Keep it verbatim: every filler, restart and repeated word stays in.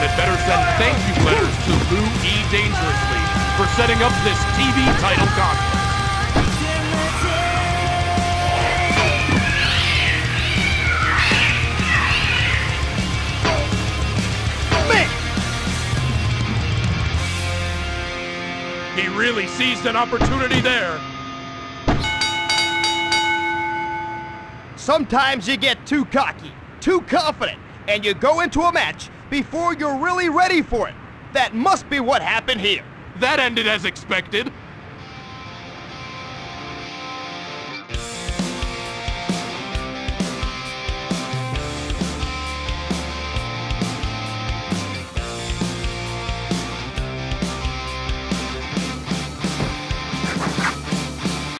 had better send thank you letters to Lou E. Dangerously for setting up this T V title contest. He really seized an opportunity there. Sometimes you get too cocky, too confident, and you go into a match before you're really ready for it. That must be what happened here. That ended as expected.